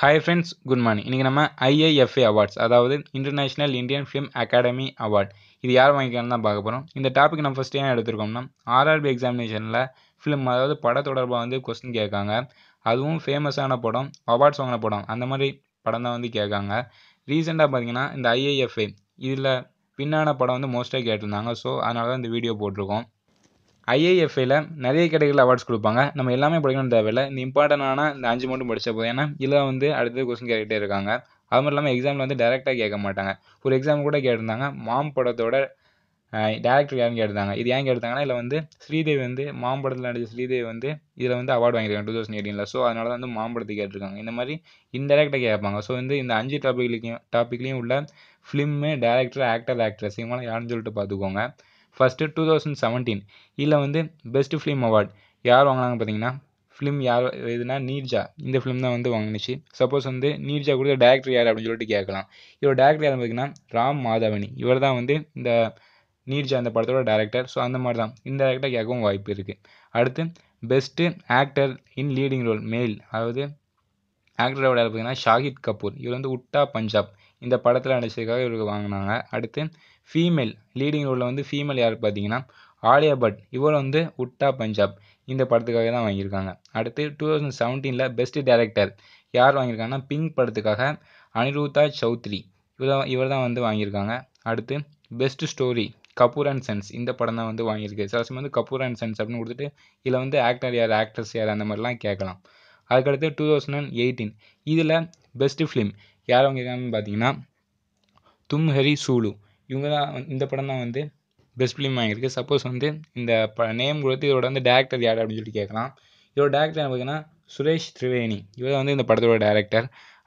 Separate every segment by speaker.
Speaker 1: Hi friends, good morning. இன்னைக்கு நம்ம IIFA awards அதாவது international Indian film academy award இது யார் வாங்கியிருக்காங்கன்னு தான் பார்க்க போகிறோம். இந்த டாபிக் நம்ம ஃபஸ்ட்டு ஏன் எடுத்திருக்கோம்னா ஆர்ஆர்பி எக்ஸாமினேஷனில் ஃபிலிம் அதாவது பட தொடர்பாக வந்து கொஸ்டின் கேட்காங்க. அதுவும் ஃபேமஸான படம், அவார்ட்ஸ் வாங்கின படம், அந்த மாதிரி படம் தான் வந்து கேட்காங்க. ரீசெண்டாக பார்த்தீங்கன்னா இந்த IIFA இதில் வின்னான படம் வந்து மோஸ்ட்டாக கேட்டிருந்தாங்க. ஸோ அதனால தான் இந்த வீடியோ போட்டிருக்கோம். IIFAல நிறைய கேட்டகரியில் அவார்ட்ஸ் கொடுப்பாங்க. நம்ம எல்லாமே படிக்கணும்னு தேவையில்லை. இந்த இம்பார்ட்டண்டான இந்த 5 மட்டும் படித்தா போதும். ஏன்னா இதில் வந்து அடுத்தது கொஸ்டின் கேட்டுகிட்டே இருக்காங்க. அது மட்டும் இல்லாமல் எக்ஸாமில் வந்து டேரெக்டாக கேட்க மாட்டாங்க. ஒரு எக்ஸாம் கூட கேட்டிருந்தாங்க. மாம் படத்தோட டேரக்டர் யாருன்னு கேட்டிருந்தாங்க. இது ஏன் கேட்டாங்கன்னா இதில் வந்து ஸ்ரீதேவி வந்து மாம் படத்தில் நடித்த ஸ்ரீதேவி வந்து இதில் வந்து அவார்டு வாங்கியிருக்காங்க 2018. ஸோ அதனால தான் வந்து மாம் படத்தை கேட்டிருக்காங்க. இந்த மாதிரி இன்டெரக்டாக கேட்பாங்க. ஸோ வந்து இந்த 5 டாப்பிக்லேயும் உள்ள ஃபிலிம்மு, டேரக்டர், ஆக்ட்ரஸ் இவங்களாம் யாருன்னு சொல்லிட்டு பார்த்துக்கோங்க. ஃபஸ்ட்டு 2017 இதில் வந்து பெஸ்ட் ஃபிலிம் அவார்ட் யார் வாங்கினாங்க பார்த்தீங்கன்னா ஃபிலிம் யார் எதுனா நீர்ஜா இந்த ஃபிலிம் தான் வந்து வாங்கினுச்சு. சப்போஸ் வந்து நீர்ஜா கொடுத்த டேரக்டர் யார் அப்படின்னு சொல்லிட்டு கேட்கலாம். இவர் டேரக்டர் யார் பார்த்தீங்கன்னா ராம் மாதவனி. இவர் தான் வந்து இந்த நீர்ஜா அந்த படத்தோட டேரக்டர். ஸோ அந்த மாதிரி தான் இன்டெரக்டாக கேட்கவும் வாய்ப்பு இருக்குது. அடுத்து best actor in leading role male அதாவது ஆக்டரோட பார்த்தீங்கன்னா ஷாஹித் கபூர். இவர் வந்து உட்டா பஞ்சாப் இந்த படத்தில் நடிச்சதுக்காக இவருக்கு வாங்கினாங்க. அடுத்து ஃபீமேல் லீடிங் ரோலில் வந்து ஃபீமேல் யார் பார்த்தீங்கன்னா ஆலியா பட். இவர் வந்து உட்டா பஞ்சாப் இந்த படத்துக்காக தான் வாங்கியிருக்காங்க. அடுத்து 2017 பெஸ்ட் டேரக்டர் யார் வாங்கியிருக்காங்கன்னா பிங்க் படத்துக்காக அனிருத்தா சௌத்ரி இவர் தான் வந்து வாங்கியிருக்காங்க. அடுத்து best story Kapoor and sons இந்த படம் தான் வந்து வாங்கியிருக்கு. சில சமயம் வந்து கபூர் அண்ட் சன்ஸ் அப்படின்னு கொடுத்துட்டு இதில் வந்து ஆக்டர் யார், ஆக்ட்ரஸ் யார் அந்த மாதிரிலாம் கேட்கலாம். அதுக்கடுத்து 2018 இதில் பெஸ்ட்டு ஃபிலிம் யார் வாங்கியிருக்காங்கன்னு பார்த்தீங்கன்னா தும் ஹரி சூலு. இவங்க தான் இந்த படம் தான் வந்து பெஸ்ட் ஃபிலிம் வாங்கியிருக்கு. சப்போஸ் வந்து இந்த நேம் கொடுத்து இதோட வந்து டேரக்டர் யார் அப்படின்னு சொல்லிட்டு கேட்கலாம். இதோட டேரக்டர் பார்த்தீங்கன்னா சுரேஷ் திரிவேணி. இவர் வந்து இந்த படத்தோட டேரக்டர்.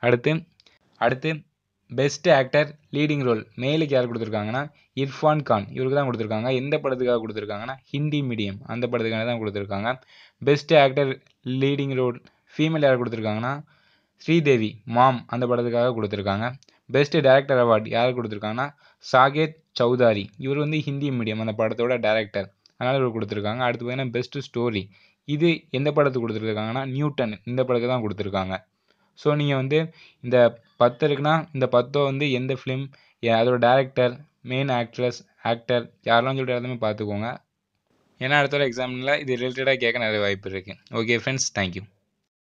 Speaker 1: அடுத்து பெஸ்ட் ஆக்டர் லீடிங் ரோல் மேலுக்கு யார் கொடுத்துருக்காங்கன்னா இர்ஃபான் கான். இவருக்கு தான் கொடுத்துருக்காங்க. எந்த படத்துக்காக கொடுத்துருக்காங்கன்னா ஹிந்தி மீடியம் அந்த படத்துக்காக தான் கொடுத்துருக்காங்க. Best actor leading role female யார் கொடுத்துருக்காங்கன்னா ஸ்ரீதேவி மாம் அந்த படத்துக்காக கொடுத்துருக்காங்க. பெஸ்ட் டேரக்டர் அவார்டு யார் கொடுத்துருக்காங்கன்னா சாகேத் சௌதாரி. இவர் வந்து ஹிந்தி மீடியம் அந்த படத்தோட டேரக்டர், அதனால் இவர் கொடுத்துருக்காங்க. அடுத்து பார்த்தீங்கன்னா பெஸ்ட் ஸ்டோரி இது எந்த படத்துக்கு கொடுத்துருக்காங்கன்னா நியூட்டன் இந்த படத்துக்கு தான் கொடுத்துருக்காங்க. ஸோ நீங்கள் வந்து இந்த 10 இருக்குன்னா இந்த 10 வந்து எந்த ஃபிலிம் அதோட டேரக்டர், மெயின் ஆக்ட்ரஸ், ஆக்டர் யாரெல்லாம் சொல்லிட்டு எல்லாமே பார்த்துக்கோங்க. ஏன்னா அடுத்த எக்ஸாமில் இது ரிலேட்டடாக கேட்க நிறைய வாய்ப்பு இருக்குது. Okay friends, thank you.